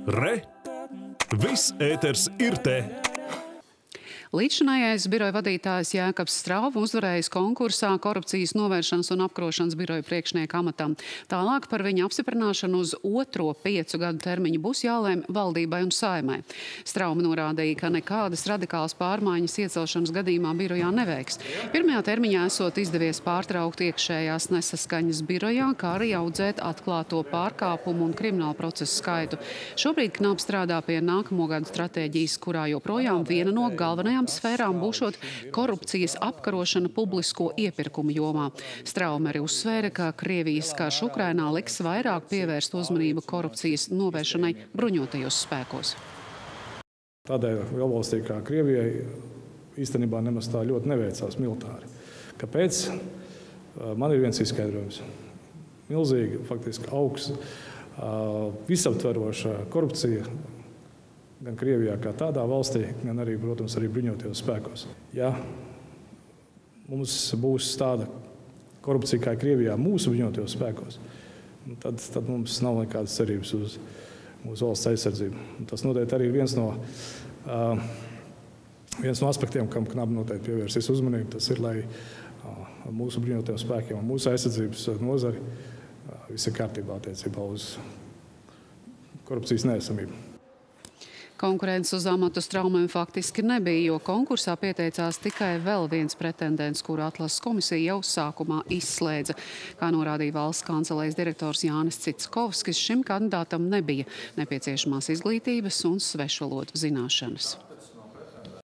Re! Viss ēters ir te! Līdzšinējais biroja vadītājs Jēkabs Straume uzvarējis konkursā korupcijas novēršanas un apkarošanas biroja priekšnieka amatam. Tālāk par viņa apstiprināšanu uz otro 5 gadu termiņu būs jālēm valdībai un Saeimai. Straume norādīja, ka nekādas radikālas pārmaiņas iecelšanas gadījumā birojā neveiks. Pirmajā termiņā esot izdevies pārtraukt iekšējās nesaskaņas birojā, kā arī audzēt atklāto pārkāpumu un kriminālu procesu skaitu. Šobrīd Knap strādā pie nākamo gadu stratēģijas, kurā joprojām viena no galvenajām sfērām būšot korupcijas apkarošana publisko iepirkumu jomā. Straume arī uzsvēra, ka Krievijas karš Ukrainā liks vairāk pievērst uzmanību korupcijas novēršanai bruņotajos spēkos. Tādai lielvalstī kā Krievijai īstenībā nemaz tā ļoti neveicās militāri. Kāpēc? Man ir viens izskaidrojums. Milzīgi, faktiski augsts, visaptveroša korupcija gan Krievijā kā tādā valstī, gan arī, protams, arī bruņotajos spēkos. Ja mums būs tāda korupcija kā Krievijā mūsu bruņotajos spēkos, tad mums nav nekādas cerības uz mūsu valsts aizsardzību. Tas noteikti arī ir viens no aspektiem, kam Knap noteikti pievērsīs uzmanību. Tas ir, lai mūsu bruņotajiem spēkiem un mūsu aizsardzības nozari viss ir kārtībā attiecībā uz korupcijas neesamību. Konkurences uz amatu Straumēm faktiski nebija, jo konkursā pieteicās tikai vēl viens pretendents, kuru atlases komisija jau sākumā izslēdza. Kā norādīja valsts kancelējas direktors Jānis Citskovskis, šim kandidātam nebija nepieciešamās izglītības un svešvalodu zināšanas.